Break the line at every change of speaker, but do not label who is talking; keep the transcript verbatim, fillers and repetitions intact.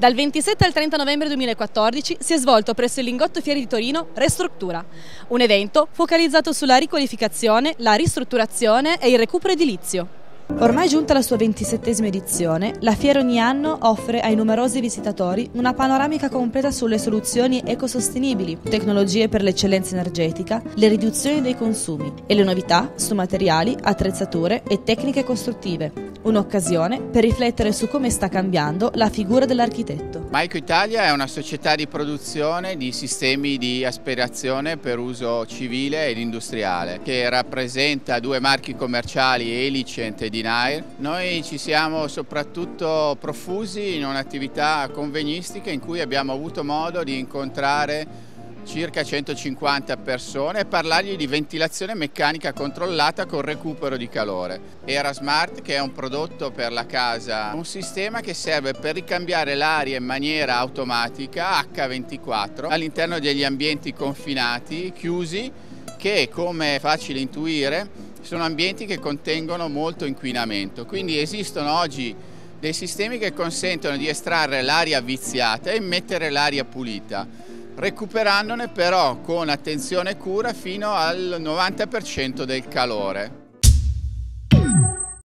Dal ventisette al trenta novembre duemilaquattordici si è svolto presso il Lingotto Fiere di Torino Restruttura, un evento focalizzato sulla riqualificazione, la ristrutturazione e il recupero edilizio. Ormai giunta alla sua ventisettesima edizione, la fiera ogni anno offre ai numerosi visitatori una panoramica completa sulle soluzioni ecosostenibili, tecnologie per l'eccellenza energetica, le riduzioni dei consumi e le novità su materiali, attrezzature e tecniche costruttive. Un'occasione per riflettere su come sta cambiando la figura dell'architetto.
Maico Italia è una società di produzione di sistemi di aspirazione per uso civile ed industriale che rappresenta due marchi commerciali, Elicent e Dinair. Noi ci siamo soprattutto profusi in un'attività convegnistica in cui abbiamo avuto modo di incontrare circa centocinquanta persone e parlargli di ventilazione meccanica controllata con recupero di calore. EraSmart, che è un prodotto per la casa, un sistema che serve per ricambiare l'aria in maniera automatica acca ventiquattro all'interno degli ambienti confinati, chiusi, che come è facile intuire sono ambienti che contengono molto inquinamento. Quindi esistono oggi dei sistemi che consentono di estrarre l'aria viziata e immettere l'aria pulita, recuperandone però con attenzione e cura fino al novanta per cento del calore.